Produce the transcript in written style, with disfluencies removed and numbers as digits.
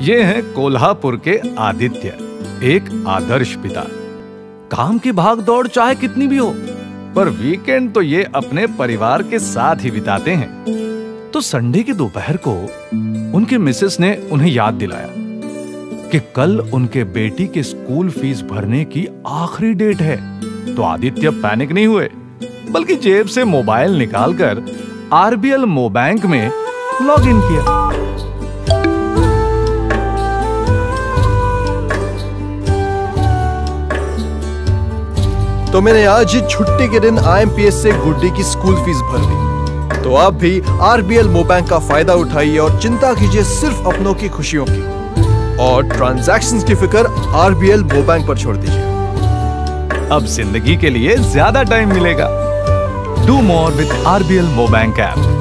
ये हैं कोल्हापुर के आदित्य, एक आदर्श पिता। काम की भाग दौड़ चाहे कितनी भी हो, पर वीकेंड तो ये अपने परिवार के साथ ही बिताते हैं। तो संडे की दोपहर को उनके मिसेस ने उन्हें याद दिलाया कि कल उनके बेटी के स्कूल फीस भरने की आखिरी डेट है। तो आदित्य पैनिक नहीं हुए, बल्कि जेब से मोबाइल निकालकर आरबीएल मोबैंक में लॉग इन किया। तो मैंने आज ही छुट्टी के दिन आईएमपीएस से गुड्डी की स्कूल फीस भर दी। तो आप भी आरबीएल मोबैंक का फायदा उठाइए और चिंता कीजिए सिर्फ अपनों की खुशियों की, और ट्रांजैक्शंस की फिक्र आरबीएल मोबैंक पर छोड़ दीजिए। अब जिंदगी के लिए ज्यादा टाइम मिलेगा। Do more with RBL MoBank app.